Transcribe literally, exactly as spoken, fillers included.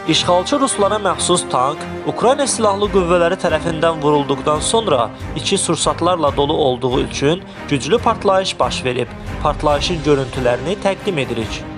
İşğalçı Ruslara məxsus tank Ukrayna Silahlı Qüvvələri tərəfindən vurulduqdan sonra iki sursatlarla dolu olduğu üçün güclü partlayış baş verib. Partlayışın görüntülərini təqdim edirik.